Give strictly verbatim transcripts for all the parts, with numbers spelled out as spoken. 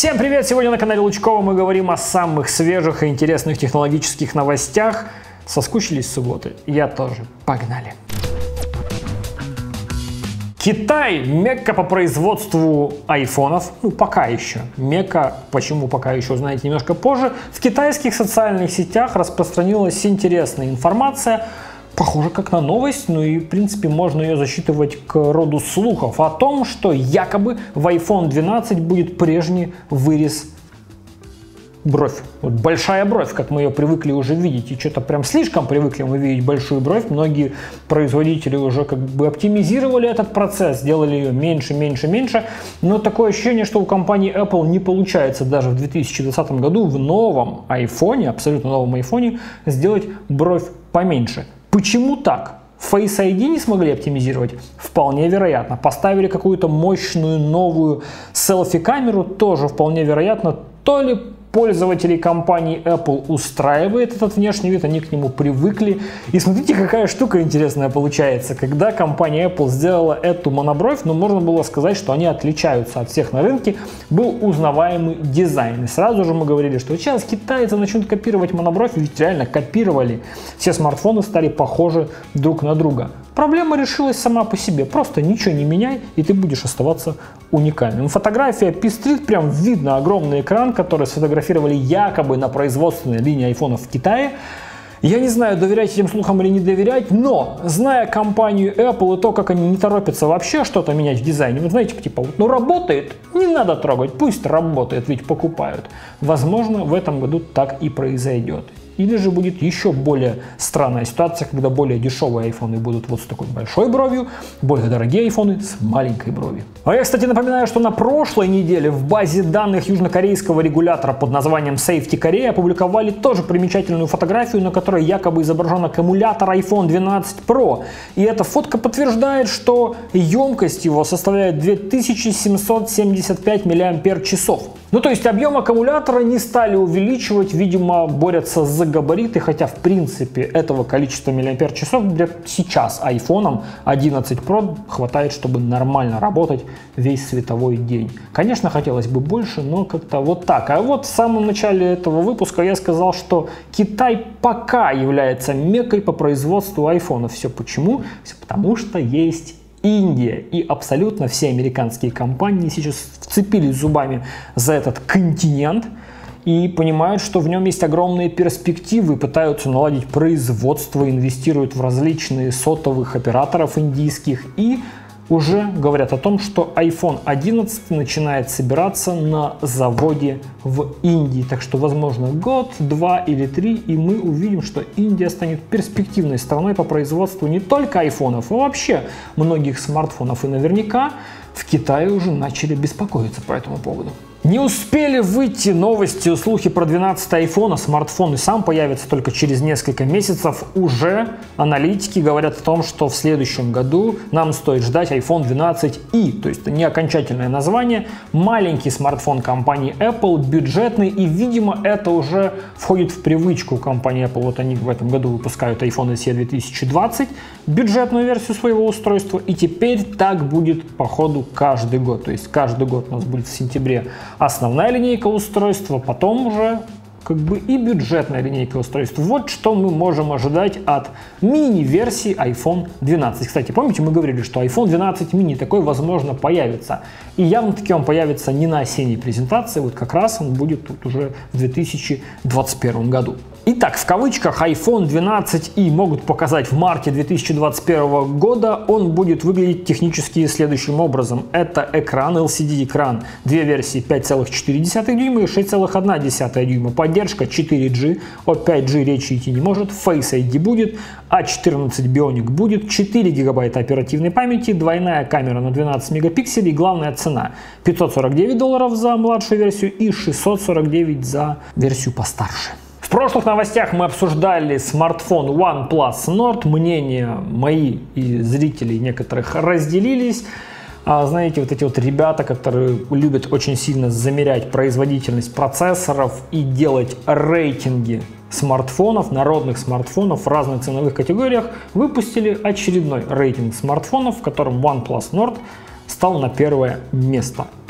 Всем привет! Сегодня на канале Лучкова мы говорим о самых свежих и интересных технологических новостях. Соскучились с субботы? Я тоже. Погнали! Китай – мекка по производству айфонов. Ну, пока еще. Мекка, почему пока еще, узнаете немножко позже. В китайских социальных сетях распространилась интересная информация, похоже как на новость, ну и в принципе можно ее засчитывать к роду слухов о том, что якобы в айфон двенадцать будет прежний вырез бровь. Вот большая бровь, как мы ее привыкли уже видеть, и что-то прям слишком привыкли мы видеть большую бровь. Многие производители уже как бы оптимизировали этот процесс, сделали ее меньше, меньше, меньше. Но такое ощущение, что у компании Apple не получается даже в две тысячи двадцатом году в новом айфоне, абсолютно новом айфоне, сделать бровь поменьше. Почему так? Face ай ди не смогли оптимизировать? Вполне вероятно. Поставили какую-то мощную новую селфи-камеру? Тоже вполне вероятно. То ли пользователей компании Apple устраивает этот внешний вид, они к нему привыкли. И смотрите, какая штука интересная получается. Когда компания Apple сделала эту монобровь, ну, можно было сказать, что они отличаются от всех на рынке, был узнаваемый дизайн. И сразу же мы говорили, что сейчас китайцы начнут копировать монобровь, ведь реально копировали. Все смартфоны стали похожи друг на друга. Проблема решилась сама по себе. Просто ничего не меняй, и ты будешь оставаться уникальным. Фотография пестрит, прям видно огромный экран, который сфотографировали якобы на производственной линии айфонов в Китае. Я не знаю, доверять этим слухам или не доверять, но, зная компанию Apple и то, как они не торопятся вообще что-то менять в дизайне, вы знаете, типа, ну работает, не надо трогать, пусть работает, ведь покупают. Возможно, в этом году так и произойдет. Или же будет еще более странная ситуация, когда более дешевые айфоны будут вот с такой большой бровью, более дорогие айфоны с маленькой бровью. А я, кстати, напоминаю, что на прошлой неделе в базе данных южнокорейского регулятора под названием Safety Korea опубликовали тоже примечательную фотографию, на которой якобы изображен аккумулятор айфон двенадцать про. И эта фотка подтверждает, что емкость его составляет две тысячи семьсот семьдесят пять миллиампер-часов. Ну, то есть объем аккумулятора не стали увеличивать, видимо, борются за габариты, хотя, в принципе, этого количества миллиампер-часов для сейчас айфоном одиннадцать про хватает, чтобы нормально работать весь световой день. Конечно, хотелось бы больше, но как-то вот так. А вот в самом начале этого выпуска я сказал, что Китай пока является меккой по производству айфонов. Все почему? Все потому, что есть Индия, и абсолютно все американские компании сейчас вцепились зубами за этот континент и понимают, что в нем есть огромные перспективы, пытаются наладить производство, инвестируют в различные сотовых операторов индийских и уже говорят о том, что айфон одиннадцать начинает собираться на заводе в Индии. Так что, возможно, год, два или три, и мы увидим, что Индия станет перспективной страной по производству не только айфонов, а вообще многих смартфонов. И наверняка в Китае уже начали беспокоиться по этому поводу. Не успели выйти новости, слухи про двенадцатый айфон, а смартфон и сам появится только через несколько месяцев. Уже аналитики говорят о том, что в следующем году нам стоит ждать айфон двенадцать и, то есть не окончательное название, маленький смартфон компании Apple, бюджетный, и, видимо, это уже входит в привычку компании Apple. Вот они в этом году выпускают iPhone эс и две тысячи двадцать, бюджетную версию своего устройства, и теперь так будет по ходу каждый год. То есть каждый год у нас будет в сентябре основная линейка устройства, потом уже как бы и бюджетная линейка устройств. Вот что мы можем ожидать от мини-версии айфон двенадцать. Кстати, помните, мы говорили, что айфон двенадцать мини такой, возможно, появится. И явно таки он появится не на осенней презентации, вот как раз он будет тут уже в две тысячи двадцать первом году. Итак, в кавычках айфон двенадцать и могут показать в марте две тысячи двадцать первого года. Он будет выглядеть технически следующим образом. Это экран, эл си ди-экран, две версии пять целых четыре десятых дюйма и шесть целых одна десятая дюйма. Поддержка четыре джи, о пять джи речи идти не может, Face ай ди будет, а четырнадцать Bionic будет, четыре гигабайта оперативной памяти, двойная камера на двенадцать мегапикселей, главная цена пятьсот сорок девять долларов за младшую версию и шестьсот сорок девять за версию постарше. В прошлых новостях мы обсуждали смартфон OnePlus Nord. Мнения мои и зрителей некоторых разделились. А, знаете, вот эти вот ребята, которые любят очень сильно замерять производительность процессоров и делать рейтинги смартфонов, народных смартфонов в разных ценовых категориях, выпустили очередной рейтинг смартфонов, в котором OnePlus Nord стал на первое место.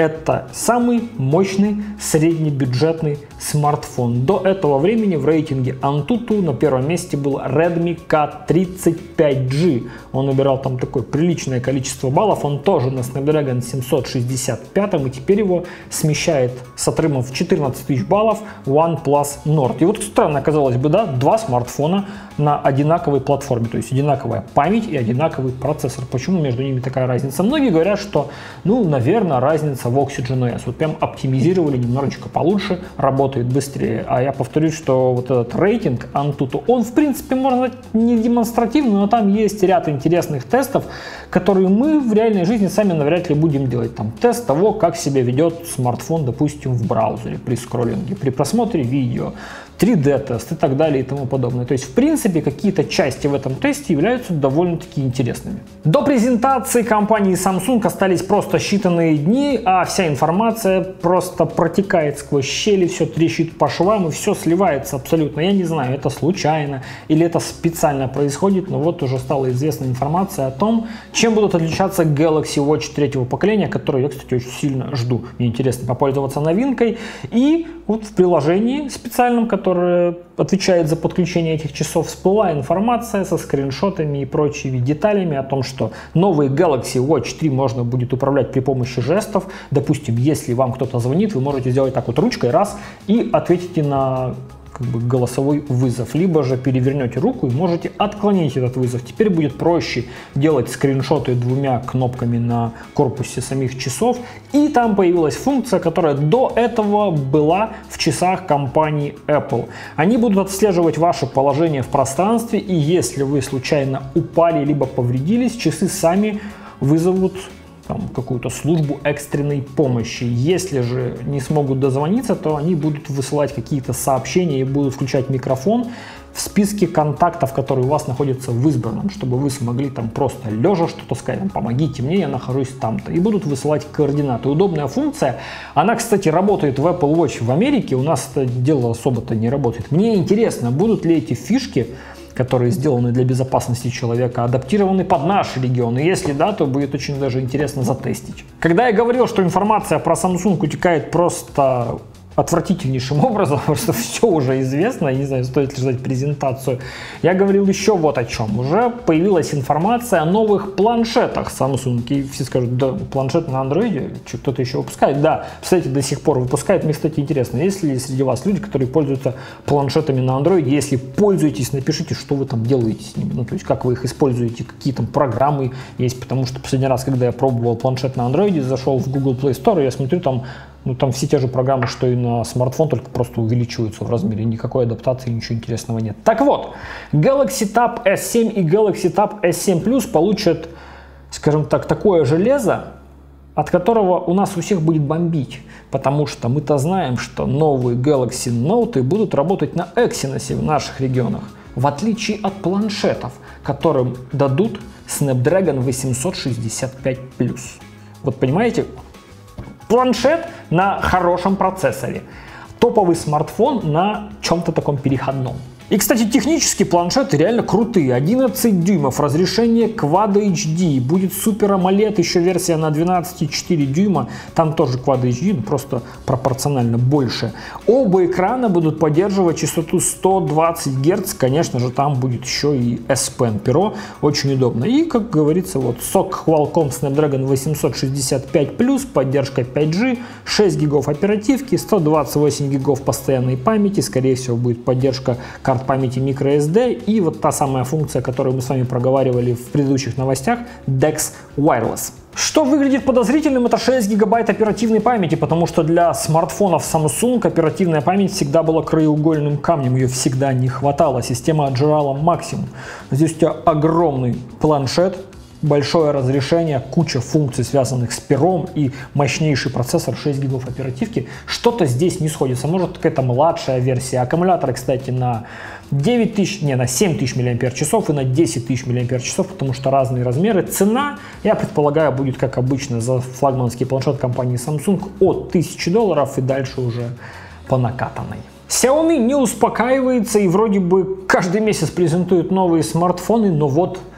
это самый мощный среднебюджетный смартфон. До этого времени в рейтинге Antutu на первом месте был Redmi K тридцать пять джи. Он набирал там такое приличное количество баллов. Он тоже на Snapdragon семьсот шестьдесят пять, и теперь его смещает с отрывом в четырнадцать тысяч баллов OnePlus Nord. И вот странно, казалось бы, да, два смартфона на одинаковой платформе, то есть одинаковая память и одинаковый процессор. Почему между ними такая разница? Многие говорят, что, ну, наверное, разница в Oxygen о эс. Вот прям оптимизировали немножечко получше, работает быстрее. А я повторюсь, что вот этот рейтинг Antutu, он, в принципе, можно сказать, не демонстративный, но там есть ряд интересных тестов, которые мы в реальной жизни сами навряд ли будем делать. Там тест того, как себя ведет смартфон, допустим, в браузере при скроллинге, при просмотре видео, три дэ тест и так далее и тому подобное. То есть, в принципе, какие-то части в этом тесте являются довольно-таки интересными. До презентации компании Samsung остались просто считанные дни, а вся информация просто протекает сквозь щели, все трещит по швам и все сливается абсолютно. Я не знаю, это случайно или это специально происходит, но вот уже стала известна информация о том, чем будут отличаться Galaxy Watch третьего поколения, который я, кстати, очень сильно жду. Мне интересно попользоваться новинкой. И вот в приложении специальном, которое отвечает за подключение этих часов, всплыла информация со скриншотами и прочими деталями о том, что новый Galaxy Watch три можно будет управлять при помощи жестов. Допустим, если вам кто-то звонит, вы можете сделать так вот ручкой раз и ответите на как бы голосовой вызов, либо же перевернете руку и можете отклонить этот вызов. Теперь будет проще делать скриншоты двумя кнопками на корпусе самих часов. И там появилась функция, которая до этого была в часах компании Apple. Они будут отслеживать ваше положение в пространстве, и если вы случайно упали либо повредились, часы сами вызовут какую-то службу экстренной помощи. Если же не смогут дозвониться, то они будут высылать какие-то сообщения и будут включать микрофон в списке контактов, которые у вас находятся в избранном, чтобы вы смогли там просто лежа что-то сказать, помогите мне, я нахожусь там-то, и будут высылать координаты. Удобная функция. Она, кстати, работает в Apple Watch в Америке, у нас это дело особо-то не работает. Мне интересно, будут ли эти фишки, которые сделаны для безопасности человека, адаптированы под наш регион. И если да, то будет очень даже интересно затестить. Когда я говорил, что информация про Samsung утекает просто отвратительнейшим образом, просто все уже известно, я не знаю, стоит ли ждать презентацию, я говорил еще вот о чем. Уже появилась информация о новых планшетах Samsung, и все скажут, да, планшет на андроиде, кто-то еще выпускает? Да, кстати, до сих пор выпускает. Мне, кстати, интересно, есть ли среди вас люди, которые пользуются планшетами на андроиде? Если пользуетесь, напишите, что вы там делаете с ними, ну, то есть, как вы их используете, какие там программы есть, потому что последний раз, когда я пробовал планшет на андроиде, зашел в Google Play Store, и я смотрю, там Ну, там все те же программы, что и на смартфон, только просто увеличиваются в размере. Никакой адаптации, ничего интересного нет. Так вот, Galaxy Tab эс семь и Galaxy Tab эс семь плюс получат, скажем так, такое железо, от которого у нас у всех будет бомбить. Потому что мы-то знаем, что новые Galaxy Note будут работать на Exynos в наших регионах. В отличие от планшетов, которым дадут Snapdragon восемьсот шестьдесят пять плюс. Вот понимаете? Планшет на хорошем процессоре, топовый смартфон на чем-то таком переходном. И, кстати, технически планшеты реально крутые. одиннадцать дюймов, разрешение Quad эйч ди, будет Super AMOLED, еще версия на двенадцать и четыре дюйма, там тоже Quad эйч ди, но просто пропорционально больше. Оба экрана будут поддерживать частоту сто двадцать герц, конечно же, там будет еще и S Pen Pro, очень удобно. И, как говорится, вот сок Qualcomm Snapdragon восемьсот шестьдесят пять плюс, поддержка пять джи, шесть гигов оперативки, сто двадцать восемь гигов постоянной памяти, скорее всего, будет поддержка карт памяти microSD и вот та самая функция, которую мы с вами проговаривали в предыдущих новостях, декс Wireless. Что выглядит подозрительным, это шесть гигабайт оперативной памяти, потому что для смартфонов Samsung оперативная память всегда была краеугольным камнем, ее всегда не хватало, система отжирала максимум. Здесь у тебя огромный планшет, большое разрешение, куча функций, связанных с пером и мощнейший процессор, шесть гигов оперативки. Что-то здесь не сходится. Может, какая-то младшая версия. Аккумулятор, кстати, на девять тысяч, не, на семь тысяч мАч и на десять тысяч мАч, потому что разные размеры. Цена, я предполагаю, будет, как обычно, за флагманский планшет компании Samsung от тысячи долларов и дальше уже по накатанной. Xiaomi не успокаивается и вроде бы каждый месяц презентует новые смартфоны, но вот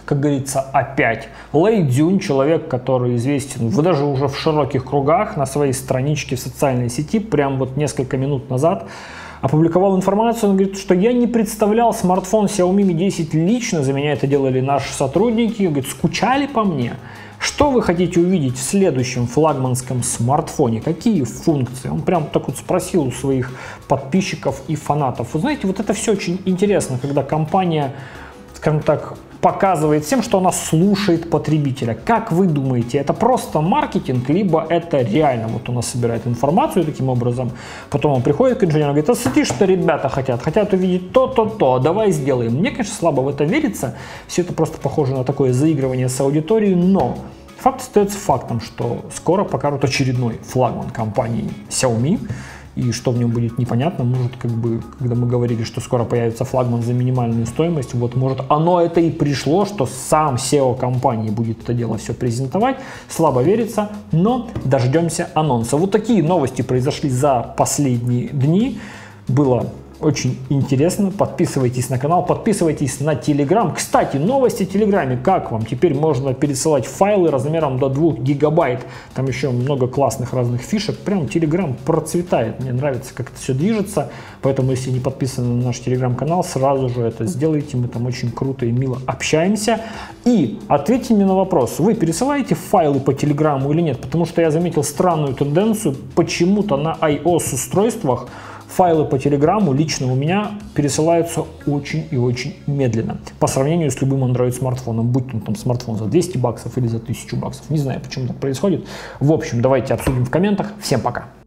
как говорится, опять. Лэй Цзюнь, человек, который известен даже уже в широких кругах, на своей страничке в социальной сети, прям вот несколько минут назад, опубликовал информацию, он говорит, что я не представлял смартфон Xiaomi Mi десять лично, за меня это делали наши сотрудники, он говорит, скучали по мне. Что вы хотите увидеть в следующем флагманском смартфоне? Какие функции? Он прям так вот спросил у своих подписчиков и фанатов. Вы знаете, вот это все очень интересно, когда компания, скажем так, показывает всем, что она слушает потребителя. Как вы думаете, это просто маркетинг, либо это реально? Вот у нас собирает информацию таким образом, потом он приходит к инженеру и говорит, а смотри, что ребята хотят, хотят увидеть то-то-то, давай сделаем. Мне, конечно, слабо в это верится, все это просто похоже на такое заигрывание с аудиторией, но факт остается фактом, что скоро покажут очередной флагман компании Xiaomi. И что в нем будет непонятно, может, как бы, когда мы говорили, что скоро появится флагман за минимальную стоимость, вот, может, оно это и пришло, что сам си и о компании будет это дело все презентовать. Слабо верится, но дождемся анонса. Вот такие новости произошли за последние дни. Было очень интересно. Подписывайтесь на канал, подписывайтесь на Telegram. Кстати, новости в Телеграме. Как вам? Теперь можно пересылать файлы размером до двух гигабайт. Там еще много классных разных фишек. Прям Telegram процветает. Мне нравится, как это все движется. Поэтому, если не подписаны на наш Telegram-канал, сразу же это сделайте. Мы там очень круто и мило общаемся. И ответьте мне на вопрос. Вы пересылаете файлы по Телеграму или нет? Потому что я заметил странную тенденцию. Почему-то на iOS устройствах файлы по Телеграму лично у меня пересылаются очень и очень медленно по сравнению с любым Android-смартфоном, будь он там смартфон за двести баксов или за тысячу баксов. Не знаю, почему так происходит. В общем, давайте обсудим в комментах. Всем пока!